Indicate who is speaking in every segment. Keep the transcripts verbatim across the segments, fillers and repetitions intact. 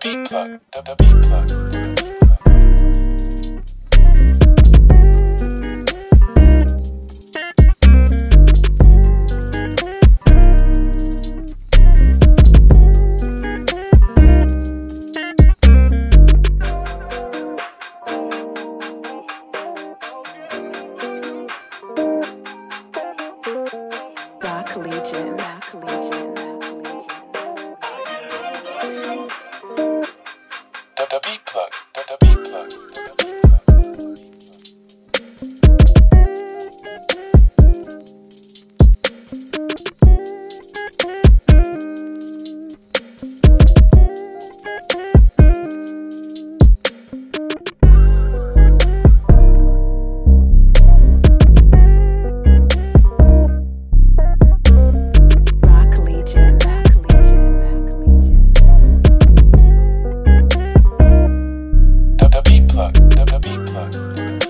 Speaker 1: beat plug, the, the beat plug, the, the beat plug.
Speaker 2: Rock Legion, Rock Legion,
Speaker 1: The, the beat plug, the, the beat plug, the, the beat plug.
Speaker 2: Rock Legion, Rock Legion, Rock Legion.
Speaker 1: The, the beat plug, the, the beat plug, the, the beat plug.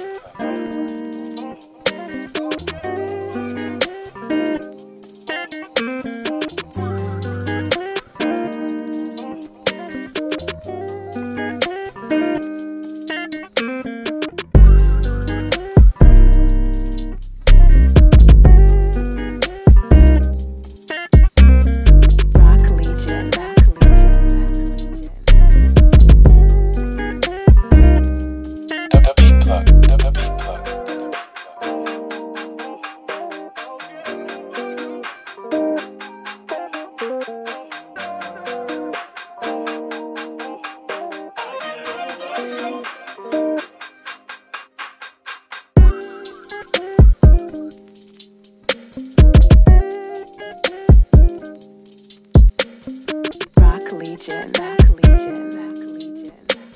Speaker 2: Rock Legion, Rock Legion,
Speaker 1: The, the beat plug, the, the beat plug, the, the beat plug.
Speaker 2: Rock Legion, Rock Legion, Rock Legion.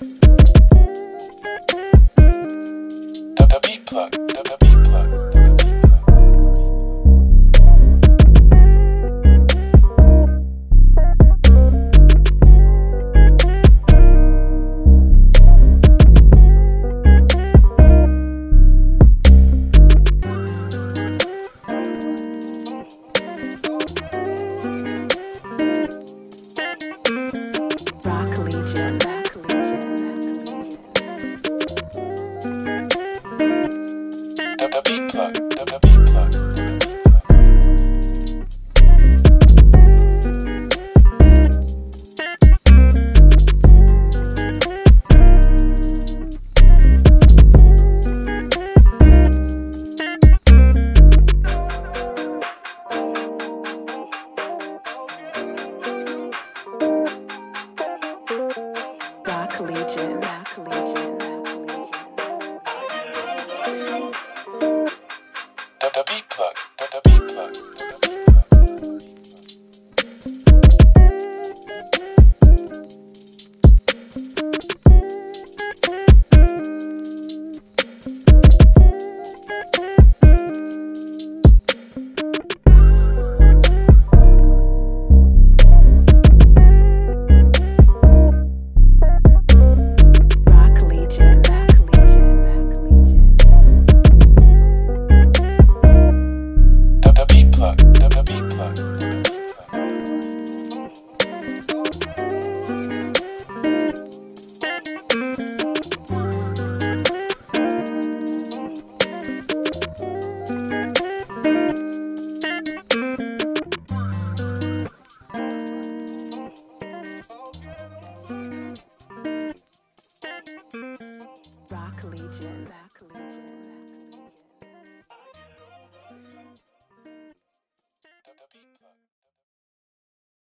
Speaker 1: The, the beat plug, the, the beat plug, the, the beat plug, the, the beat plug.
Speaker 2: Rock Legion, Rock Legion,
Speaker 1: The, the beat plug, the, the beat plug, the, the beat plug.
Speaker 2: Rock Legion, Rock Legion, Rock